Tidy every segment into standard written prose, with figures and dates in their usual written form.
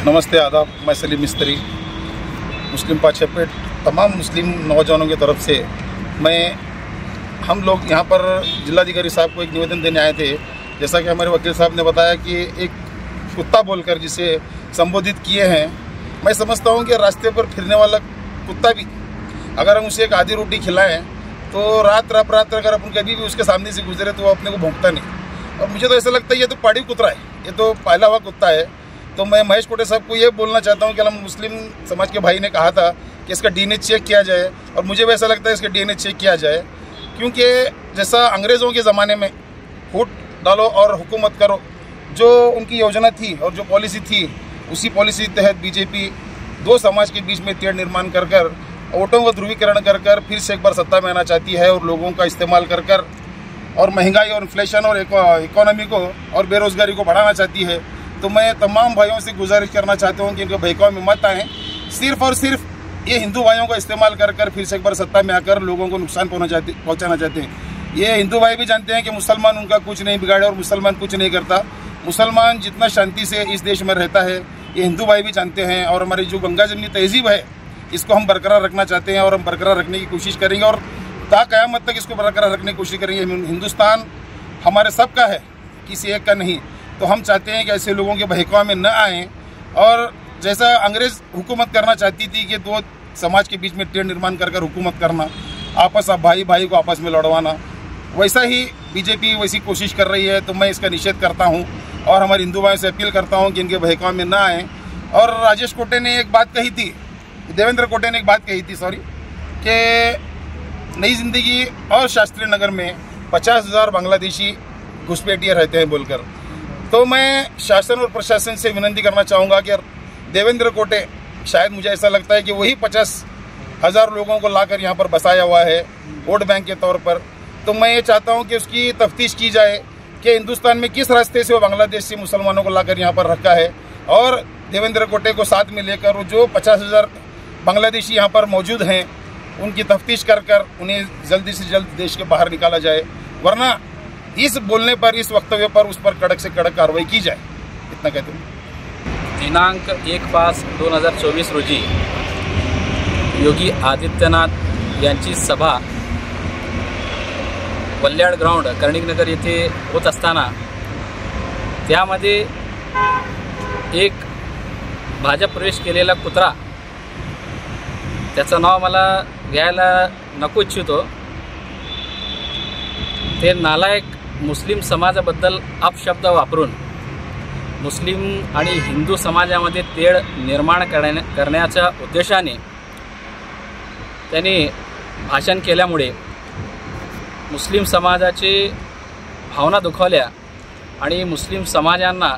नमस्ते आदाब, मैं सलीम मिस्त्री मुस्लिम पातशाहपेट तमाम मुस्लिम नौजवानों की तरफ से हम लोग यहाँ पर जिलाधिकारी साहब को एक निवेदन देने आए थे। जैसा कि हमारे वकील साहब ने बताया कि एक कुत्ता बोलकर जिसे संबोधित किए हैं, मैं समझता हूँ कि रास्ते पर फिरने वाला कुत्ता भी अगर हम उसे एक आधी रोटी खिलाएं तो रात अगर अपन कभी भी उसके सामने से गुजरे तो वो अपने को भौंकता नहीं। और मुझे तो ऐसा लगता है ये तो पाड़ी कुत्ता है, ये तो पाला हुआ कुत्ता है। तो मैं महेश कोटे साहब को ये बोलना चाहता हूँ कि हम मुस्लिम समाज के भाई ने कहा था कि इसका डीएनए चेक किया जाए, और मुझे भी ऐसा लगता है इसका डीएनए चेक किया जाए, क्योंकि जैसा अंग्रेज़ों के ज़माने में फूट डालो और हुकूमत करो जो उनकी योजना थी और जो पॉलिसी थी, उसी पॉलिसी तहत बीजेपी दो समाज के बीच में तेड़ निर्माण कर वोटों का ध्रुवीकरण कर फिर से एक बार सत्ता में आना चाहती है और लोगों का इस्तेमाल कर और महंगाई और इन्फ्लेशन और इकोनॉमी को और बेरोज़गारी को बढ़ाना चाहती है। तो मैं तमाम भाइयों से गुजारिश करना चाहता हूँ कि इनके बहकावे में मत आएँ। सिर्फ और सिर्फ ये हिंदू भाइयों का इस्तेमाल कर फिर से एक बार सत्ता में आकर लोगों को नुकसान पहुँचाना चाहते हैं। ये हिंदू भाई भी जानते हैं कि मुसलमान उनका कुछ नहीं बिगाड़े और मुसलमान कुछ नहीं करता। मुसलमान जितना शांति से इस देश में रहता है ये हिंदू भाई भी जानते हैं। और हमारी जो गंगा जमनी तहजीब है इसको हम बरकरार रखना चाहते हैं और हम बरकरार रखने की कोशिश करेंगे और क़यामत तक इसको बरकरार रखने की कोशिश करेंगे। हिंदुस्तान हमारे सबका है, किसी एक का नहीं। तो हम चाहते हैं कि ऐसे लोगों के बहकावे में न आएँ। और जैसा अंग्रेज़ हुकूमत करना चाहती थी कि दो समाज के बीच में टेढ़ निर्माण कर हुकूमत करना, आपस भाई को आपस में लड़वाना, वैसा ही बीजेपी वैसी कोशिश कर रही है। तो मैं इसका निषेध करता हूँ और हमारे हिंदू भाइयों से अपील करता हूँ कि इनके बहकावे में न आएँ। और राजेश कोटे ने एक बात कही थी, देवेंद्र कोटे ने एक बात कही थी कि नई जिंदगी और शास्त्री नगर में 50,000 बांग्लादेशी घुसपैठिए रहते हैं बोलकर। तो मैं शासन और प्रशासन से विनती करना चाहूँगा कि देवेंद्र कोटे, शायद मुझे ऐसा लगता है कि वही 50,000 लोगों को लाकर यहाँ पर बसाया हुआ है वोट बैंक के तौर पर। तो मैं ये चाहता हूँ कि उसकी तफ्तीश की जाए कि हिंदुस्तान में किस रास्ते से वो बांग्लादेश से मुसलमानों को लाकर यहाँ पर रखा है, और देवेंद्र कोटे को साथ में लेकर जो 50,000 बांग्लादेशी यहाँ पर मौजूद हैं उनकी तफ्तीश कर उन्हें जल्दी से जल्द देश के बाहर निकाला जाए, वरना इस बोलने पर, इस वक्तव्य पर उस पर कड़क से कड़क कार्रवाई की जाए। इतना कहते हैं। दिनांक 1/5/2024 रोजी योगी आदित्यनाथ यांची सभा कल्याण ग्राउंड कर्णिकनगर येथे होत असताना त्यामध्ये एक भाजप प्रवेश केलेला कुत्रा, त्याचं नाव मला घ्यायला नको इच्छितो, ते नालायक मुस्लिम समाजाबद्दल अपशब्द वापरून मुस्लिम आणि हिंदू समाजामध्ये तेढ निर्माण करण्याच्या उद्देशाने त्यांनी भाषण केल्यामुळे मुस्लिम समाजाची भावना दुखावल्या आणि मुस्लिम समाजांना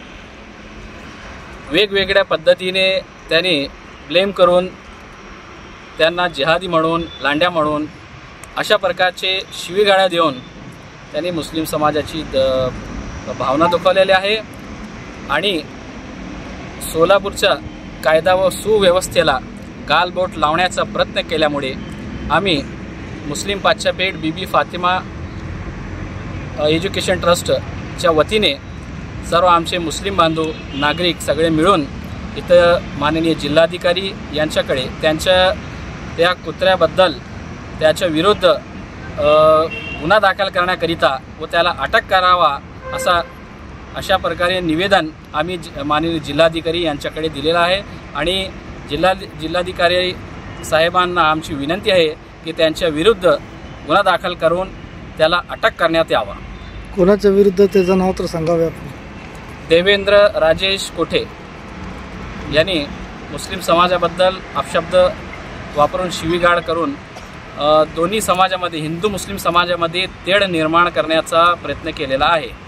वेगवेगळ्या पद्धतीने त्यांनी ब्लेम करून त्यांना जिहादी म्हणून, लांड्या म्हणून अशा प्रकारचे शिवीगाळ्या देऊन त्यांनी मुस्लिम समाजाची भावना दुखावलेली आहे। आणि सोलापूरच्या कायदा व सुव्यवस्थेला गालबोट लावण्याचा प्रयत्न केल्यामुळे आम्ही मुस्लिम पातशाहपेठ बीबी फातिमा एज्युकेशन ट्रस्टच्या वतीने सर्व आमचे मुस्लिम बांधव नागरिक सगळे मिळून इथं माननीय जिल्हाधिकारी यांच्याकडे त्या कुत्र्याबद्दल त्याच्या विरुद्ध गुन्हा दाखल करण्याकरिता व त्याला अटक करावा अशा प्रकारे निवेदन आम्ही माननीय जिल्हाधिकारी यांच्याकडे दिलेलं आहे। आणि जिल्हाधिकारी साहेबांना आमची विनंती आहे की त्यांच्या विरुद्ध गुन्हा दाखल करून त्याला अटक करण्यात यावा। कोणाच्या विरुद्ध त्याचं नाव तर सांगावे आपण? देवेंद्र राजेश कोठे यांनी मुस्लिम समाजाबद्दल अपशब्द वापरून शिवीगाळ करून दोन्ही समाजामध्ये, हिंदू मुस्लिम समाजामध्ये तेढ निर्माण करण्याचा प्रयत्न केलेला आहे।